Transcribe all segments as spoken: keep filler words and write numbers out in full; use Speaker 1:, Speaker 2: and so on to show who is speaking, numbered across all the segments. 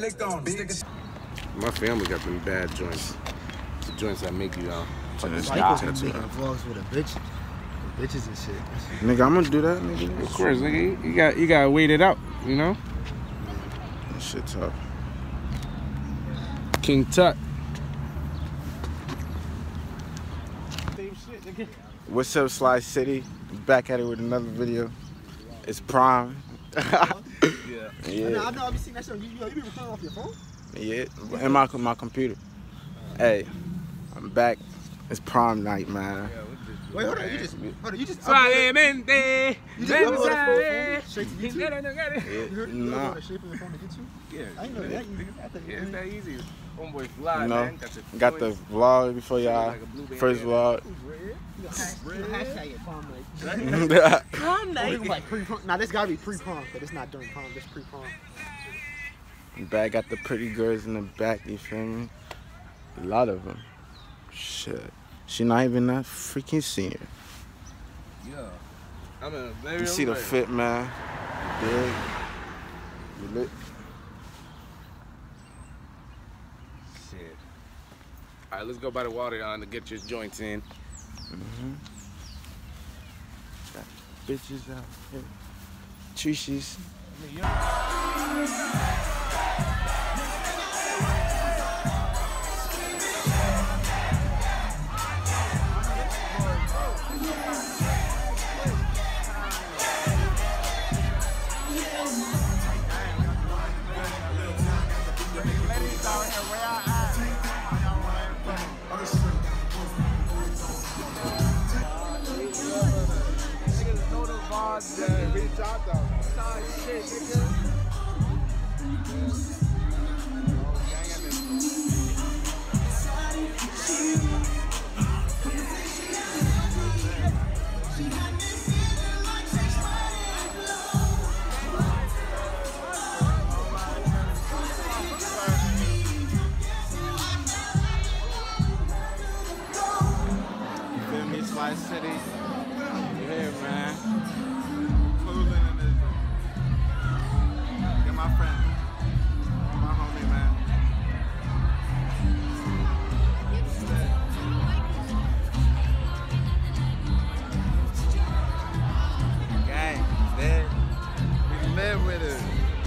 Speaker 1: lick on bitch.
Speaker 2: My family got them bad joints. The joints that make you out.
Speaker 3: So this nigga making vlogs with a bitch, bitches and shit.
Speaker 4: Nigga, I'm gonna do that, nigga.
Speaker 2: Of course, nigga. You got you gotta wait it out, you know.
Speaker 4: That shit tough.
Speaker 2: King Tut.
Speaker 4: What's up, Sly City? Back at it with another video. It's prom.
Speaker 3: Yeah. Yeah. I know, I know. I be seeing that shit. You, you, you be recording off your phone?
Speaker 4: Yeah, in my my computer. Hey, I'm back. It's prom night, man.
Speaker 3: Wait, hold on. You just, hold on. You just
Speaker 2: Suavemente.
Speaker 3: You just uploaded a phone straight to YouTube?
Speaker 4: Yeah,
Speaker 3: You heard
Speaker 4: nah.
Speaker 3: you uploaded a shape of your phone to YouTube?
Speaker 2: Yeah.
Speaker 3: I didn't know that easy. I thought you
Speaker 2: Yeah, it's that easy. Homeboy fly,
Speaker 4: You know,
Speaker 2: man. Got the,
Speaker 4: got the vlog before y'all. First vlog.
Speaker 3: You gonna hashtag it prom night.
Speaker 5: Prom night.
Speaker 3: Like pre-prom. Nah, this gotta be pre-prom, but it's not during prom. This pre-prom.
Speaker 4: Back, got the pretty girls in the back. You feel me? A lot of them. Shit. She not even a freaking senior.
Speaker 2: Yeah. I'm a very
Speaker 4: You see the fit, man. Big. You lit.
Speaker 2: Shit. All right, let's go by the water on to get your joints in.
Speaker 4: Mm-hmm. Got bitches out here. Trishes. Sly City, you here, man? Cooling in this. Get my friend, my homie, man. Gang, dead. We live with it.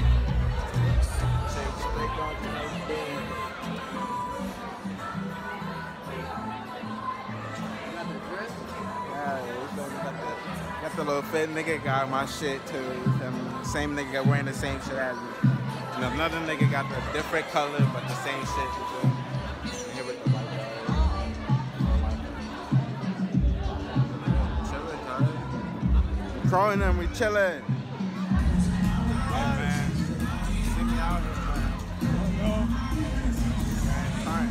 Speaker 4: Got the little fit nigga got my shit too. Um, same nigga got wearing the same shit as me. And another nigga got the different color but the same shit. Here with the white guy. Chillin', guys. Crawling them, we chillin'. Yeah, man. See me out here, man. Alright.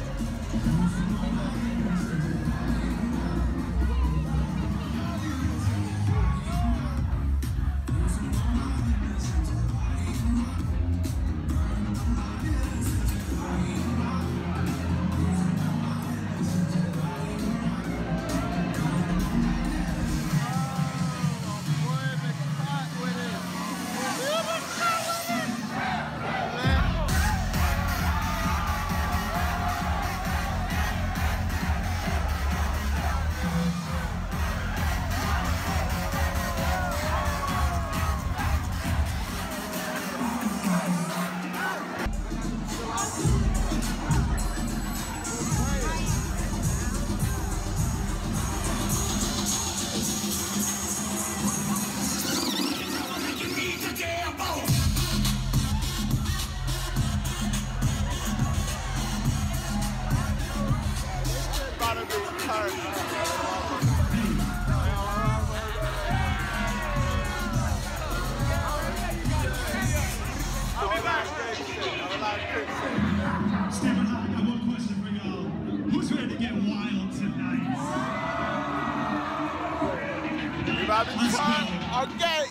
Speaker 4: Okay.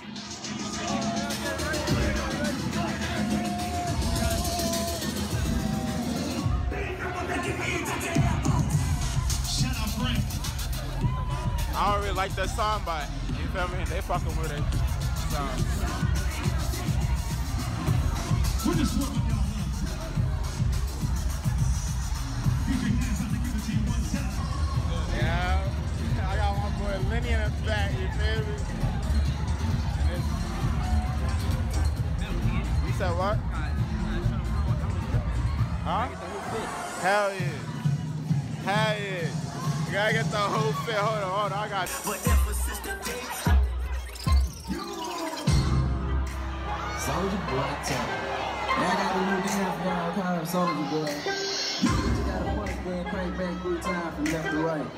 Speaker 4: I don't really like that song, but you feel me? They fucking with it. So. Hell yeah. Hell yeah. You gotta get the whole fit. Hold on, hold on. I got
Speaker 1: Soldier Boy time. Now I got the new dance for y'all, call him Soldier Boy. You just got a punch band, crank back three times from left to right.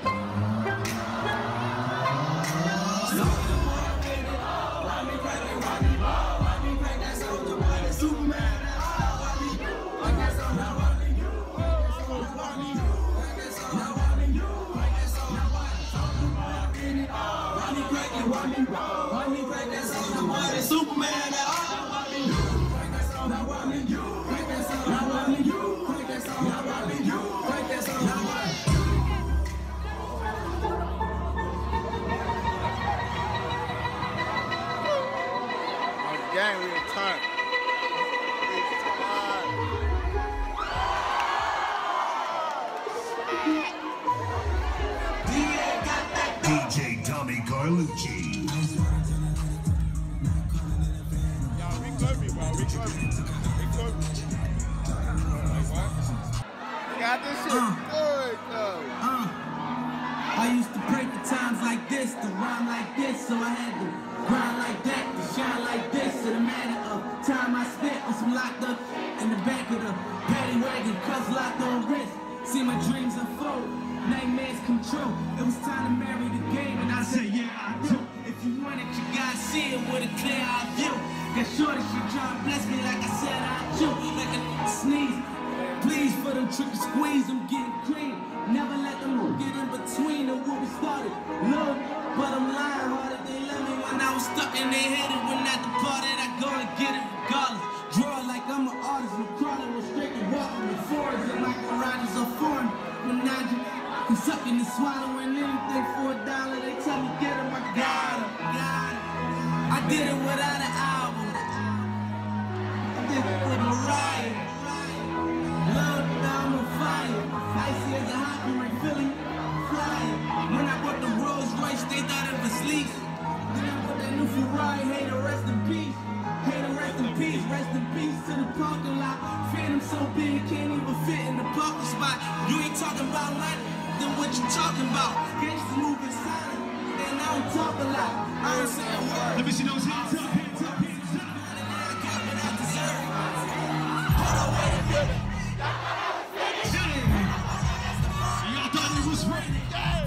Speaker 1: Superman,
Speaker 4: gang, we return.
Speaker 6: D J Tommy Carlucci.
Speaker 4: Got this shit uh, good, though.
Speaker 1: Uh, I used to pray for times like this, to rhyme like this, so I had to grind like that, to shine like this. To the matter of time I spent on some locked up in the back of the paddy wagon, cuffs locked on wrist. See my dreams unfold, nightmares come true. It was time to marry the game, and I said, yeah, I do. If you want it, you gotta see it with a clear eye view. Got shorty, she try to bless me like I said I do, like a sneeze. Please for them trick squeeze, I'm getting clean. Never let them get in between of what we started. Love, but I'm lying harder. They love me when I was stuck in their head. And when I departed, I go and get it regardless. Draw like I'm an artist. I'm crawling with straight to walking with foreigns. And my garages are foreign. Menage, I'm sucking and swallowing anything for a dollar. They tell me get him, I got him. Got him. I did it without an album. I did it with Mariah. Love, I'm on fire. Icy as a hockey ring, Philly, flying. When I bought the Rolls Royce, they thought it was lease. Then I bought that new Ferrari, hey, to rest in peace. Hey, to rest in peace, rest in peace to the parking lot. Phantom so big, can't even fit in the parking spot. You ain't talking about money, then what you talking about? Gangsters moving silent, and I don't talk a lot. I don't say a word. Let me see those hands up, hands up, hands up. I got what I deserve. Hold on, wait a minute. Y'all thought it was raining.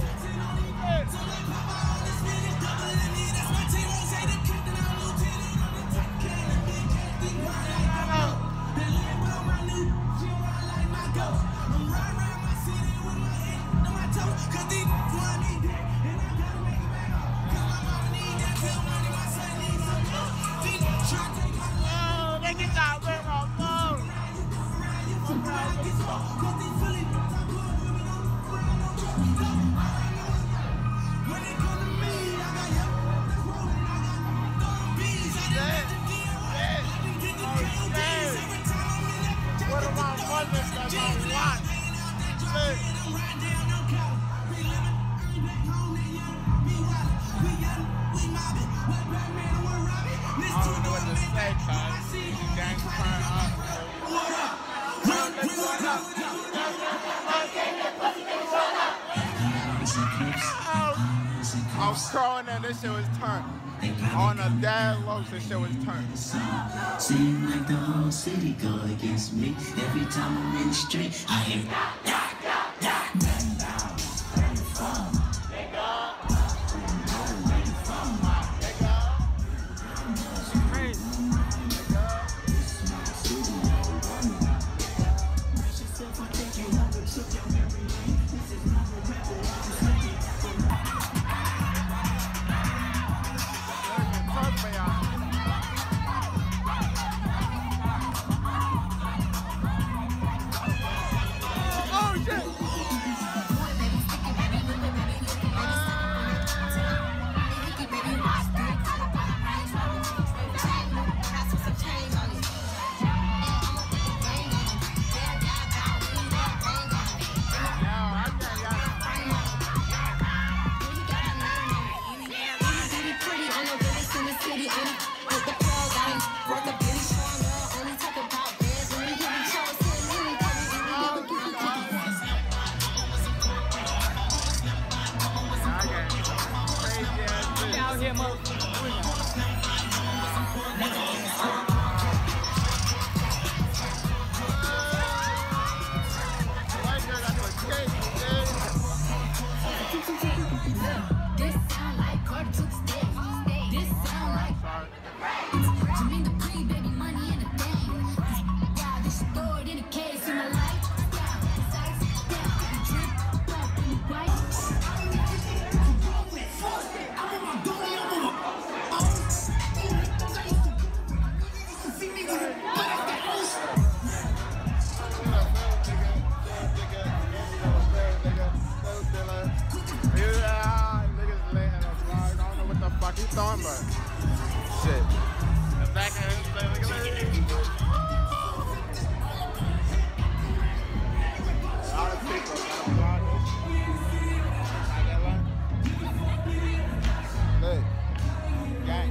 Speaker 4: I was crawling and this shit was turned. On a dad low, this shit was turned.
Speaker 7: Seem like the whole city go against me. Every time I'm in the street, I hear da, da, da, da, da. Where you from? Nigga. Where you from, nigga? It's crazy. Nigga. This is my city, she said, if I take you home and took your memory lane. This is not a rebel, I'm just making it for me.
Speaker 4: Oh!
Speaker 3: that motherfucker free.
Speaker 8: This sound like Carter took stage. This sound like Jermaine Dupri, baby, money in a thing. Yeah, this stored in a case in my life.
Speaker 4: He's throwing, but shit. The back of his leg, look at that. A lot of people, look, gang.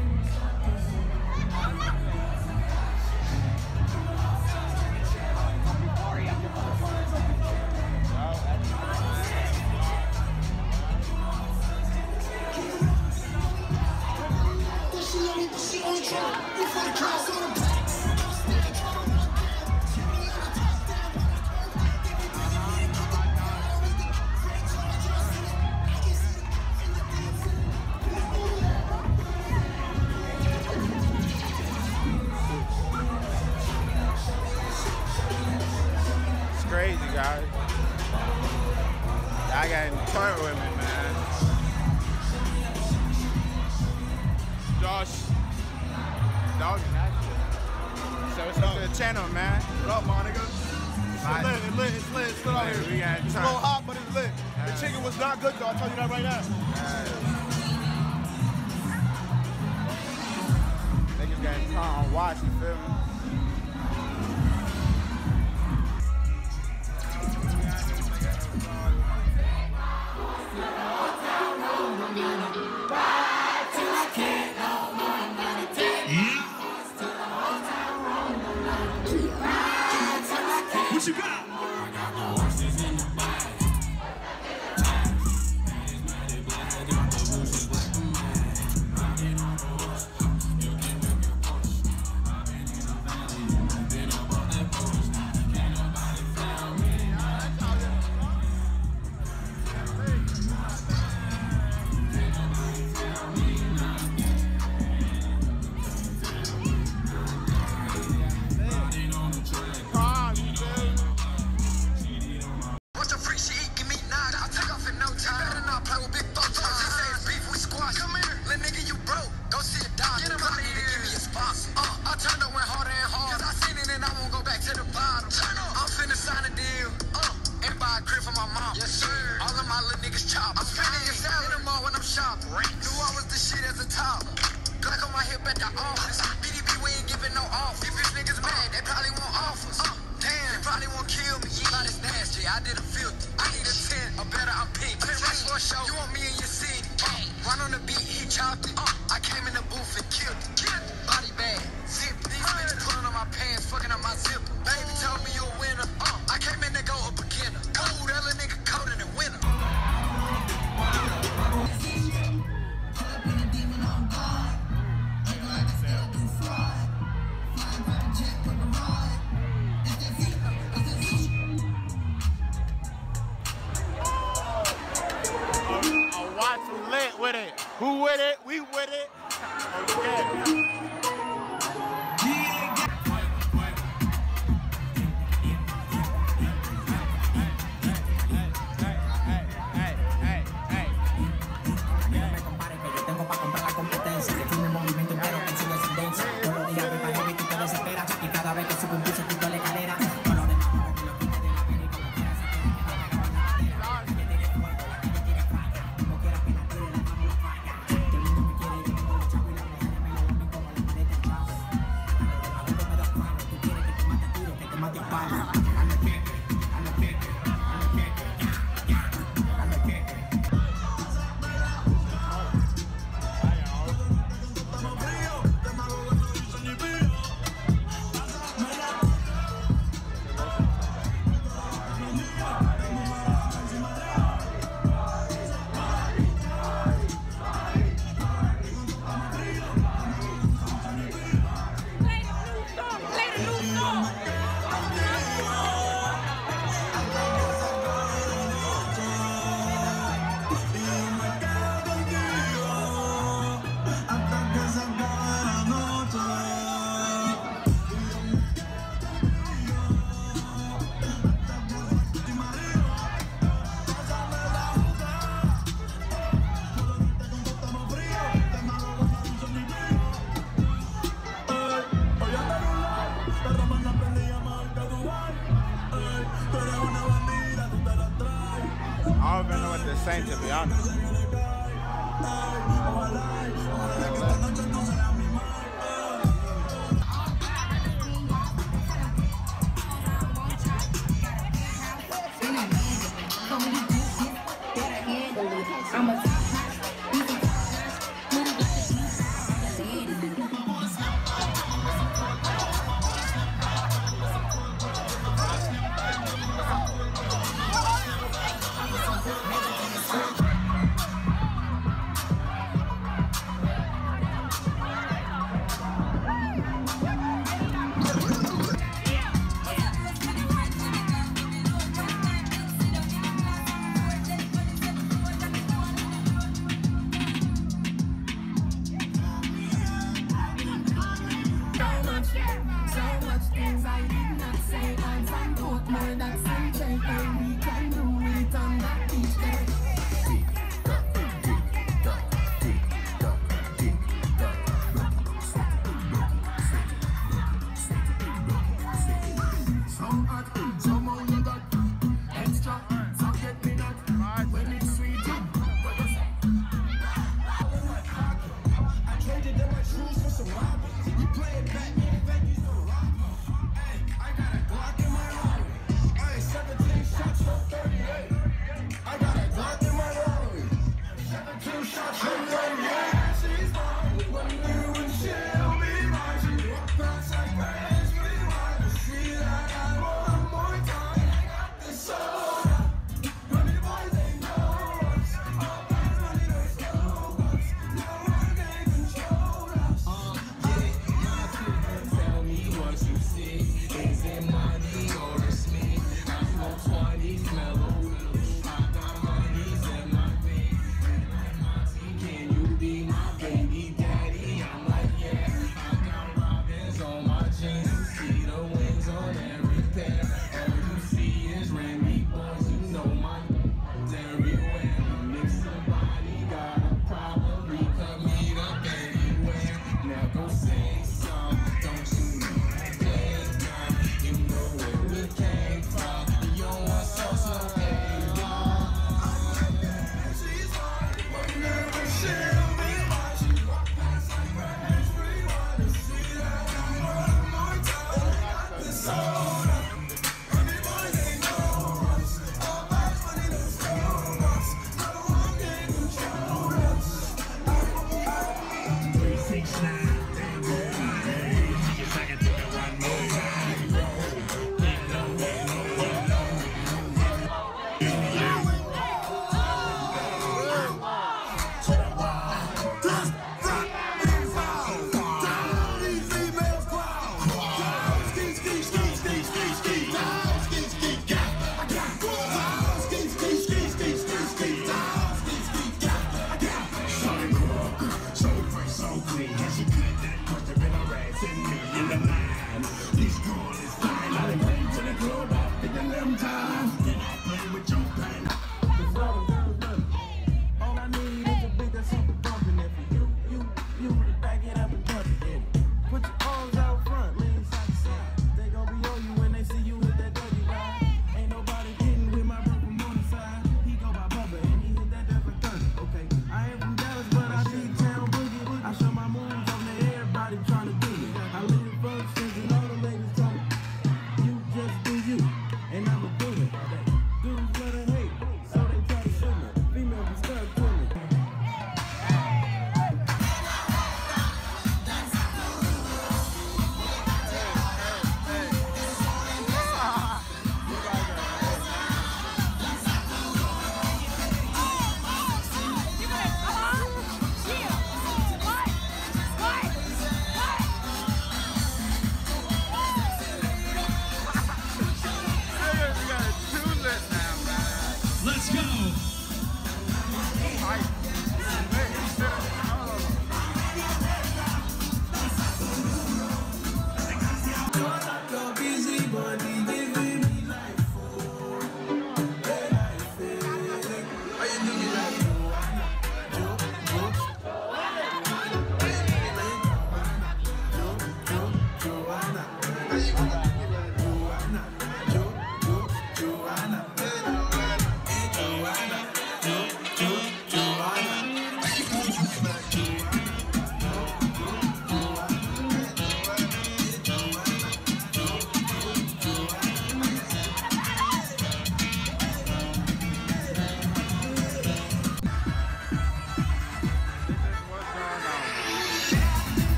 Speaker 4: It's crazy, guys. I got in the toilet with me, man. Josh. Dog and that shit. So it's up to the channel, man.
Speaker 9: What up, my nigga? It's lit, it's lit, it's lit, it's lit out here.
Speaker 4: We got
Speaker 9: It's a little hot, but it's lit. The chicken was not good, though. I'll tell you that right now.
Speaker 4: Niggas got to on watch, you feel me?
Speaker 6: What you got?
Speaker 4: Who with it? We with it. Okay. don't even know what they're saying, to be honest.
Speaker 8: I'm a
Speaker 6: Let's go.